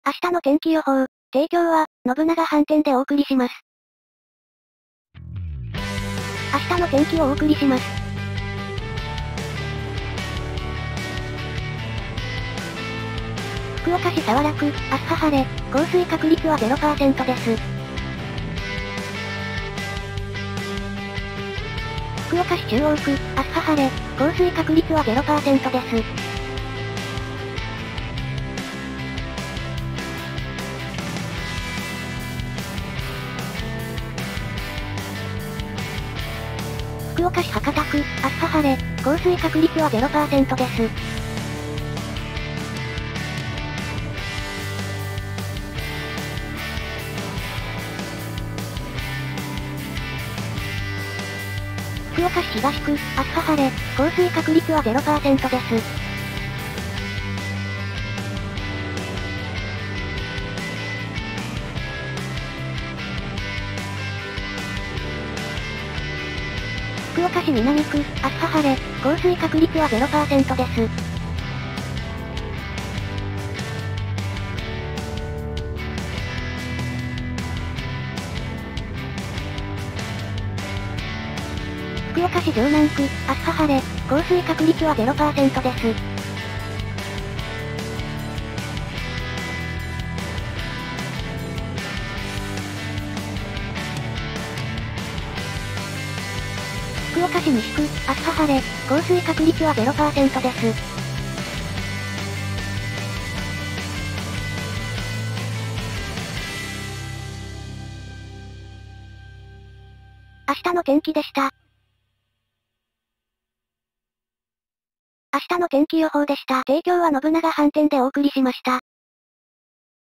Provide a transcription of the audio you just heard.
明日の天気予報、提供は、信長飯店でお送りします。明日の天気をお送りします。福岡市早良区、明日晴れ、降水確率は 0% です。福岡市中央区、明日晴れ、降水確率は 0% です。福岡市博多区、明日晴れ、降水確率は 0% です。福岡市東区、明日晴れ、降水確率は 0% です。福岡市南区、明日晴れ、降水確率は 0% です。福岡市城南区、明日晴れ、降水確率は 0% です。福岡市西区、明日晴れ、降水確率は 0% です。明日の天気でした。明日の天気予報でした。提供は信長飯店でお送りしました。